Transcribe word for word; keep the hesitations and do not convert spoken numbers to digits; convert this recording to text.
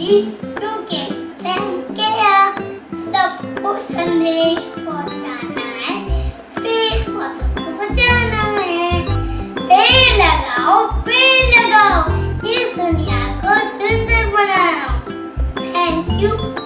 We टू के thank you. सबको संदेश पहुंचाना है, पेड़ पौधों को बचाना है। पेड़ लगाओ, पेड़ लगाओ, इस दुनिया को सुंदर बनाओ। Thank you.